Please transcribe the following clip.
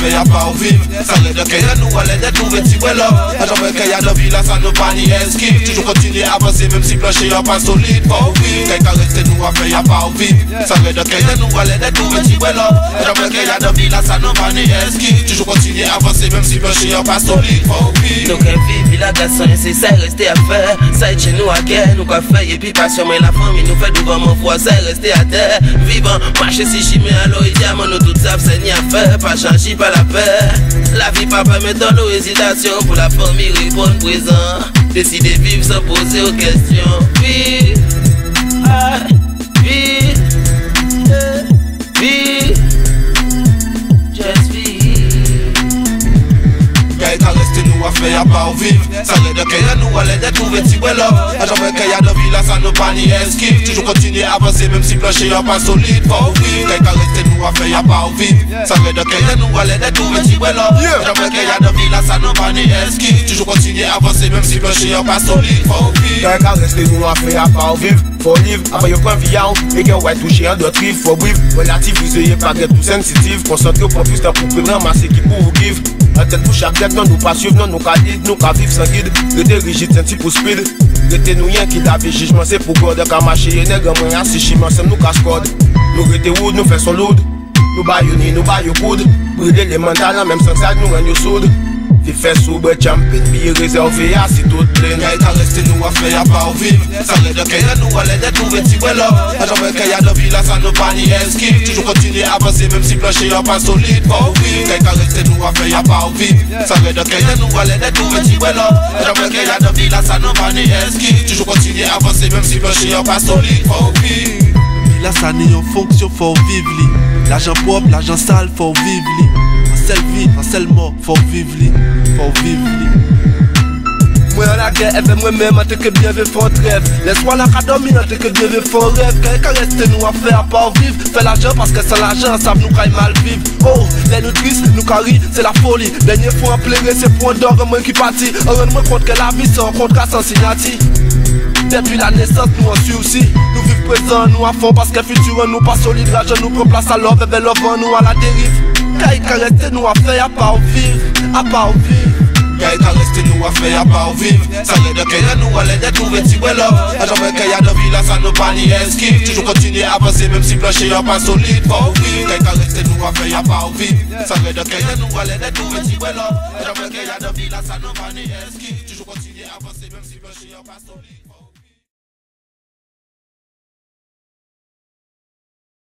fait y'a pas au vivre. Ça l'aide que y'a nous allait de trouver petit là. J'aimerais qu'il y a de vie là, ça nous pas ni esquive. Toujours continuer à avancer même si plancher y'a pas solide. Faut vivre, quelqu'un reste nous à faire y'a pas au vivre. Ça l'aide que y'a nous allait de trouver petit là. J'aimerais qu'il y a de vie là, ça nous pas ni esquive. Toujours continuer à avancer même si plancher y'a pas solide. Faut vivre. Nous qu'un vivre la garçon, c'est ça rester à faire. Ça est chez nous à guerre, nous qu'à faire et puis passion mais la famille nous fait devant mon foi, ça rester à terre. Vivant, marcher si chimé à l'eau, diamant nous tout ça, c'est ni à faire, pas changer, pas la paix. La vie pas permettre nos hésitations pour la famille répondre présent. Décider vivre sans poser aux questions. Vive, vive, vive, just vive. Quelqu'un reste nous à faire y'a pas au vivre. Ça l'aide que y'a nous allait de trouver petit là. J'aimerais qu'il y a de vie là, ça nous pas ni esquive. Toujours continuer à avancer même si plancher y'a pas solide. Faut vivre, quelqu'un reste nous à faire y'a pas au vivre. Ça l'aide que y'a nous allait de trouver petit là. J'aimerais qu'il y a de vie là, ça nous pas ni esquive. Toujours continuer à avancer même si plancher y'a pas solide. Faut vivre, quelqu'un reste nous à faire y'a pas au vivre. Faut vivre, après y'a pas viande, et qu'il y a touché un d'autres rives. Faut vivre, relativiser, pas d'être tout sensitive. Concentrer pour plus de pour ramasser qui pour vous give. La tête pour chaque tête, non nous pas suivre, non nous qu'à dire, nous qu'à vivre sans guide. Rester rigide, c'est un petit peu speed. Rester nous rien qui l'a fait jugement, c'est pour God qu'à marcher, et nègre moyen, si chiment, c'est nous casse code. Nous rester wood, nous fait son load. Nous baillons ni, nous baillons coude. Brûler les mentales, même sans ça, nous rendons soude. Fi fait soubre, champion, billet réservé à si tout plein. Quelqu'un reste nous à faire y'a pas au vivre. Ça l'aide que y'a nous allait de trouver petit là. J'aimerais qu'il y a de vie là, ça nous pas ni esquive. Toujours continuer à avancer même si plancher y'a pas solide. Faut vivre, quelqu'un reste nous à faire y'a pas au vivre. Ça l'aide que y'a nous allait de trouver petit là. J'aimerais qu'il y a de vie là, ça nous pas ni esquive. Toujours continuer à avancer même si plancher y'a pas solide. Faut vivre. Là ça n'est en fonction, faut vivre li. L'argent propre, l'argent sale, faut vivre li. En seule vie, en seule mort, faut vivre li. Faut vivre li. Moi en la guerre, moi-même, en tant que bien vivre font rêve. Laisse-moi la dormir, en tant que bien vivre font rêve. Quelqu'un reste nous à faire pas vivre. Fait l'argent parce que sans l'argent, ça nous caille mal vivre. Oh, les nous tristes, nous carry, c'est la folie. Dernière fois en pleurer, c'est pour un dog, moi qui partit. Rends-moi compte que la vie, c'est un contrat sans signature. Depuis la naissance, nous en aussi. Nous vivons présent, nous à fond parce que futur, nous pas solide. L'argent nous prend place à l'offre, et l'offre, nous à la dérive. Quelqu'un reste nous à faire, à part vivre, à part vivre. Quelqu'un reste nous à faire y'a pas au vivre. Ça l'aide que y'a nous allait de trouver petit là. J'aimerais qu'il y a de vie là, ça nous pas ni esquive. Toujours continuer à avancer même si plancher y'a pas solide. Faut vivre, quelqu'un reste nous à faire y'a pas au vivre. Ça l'aide que y'a nous allait de trouver petit là. J'aimerais qu'il y a de vie là, ça nous pas ni esquive. Toujours continuer à avancer même si plancher y'a pas solide.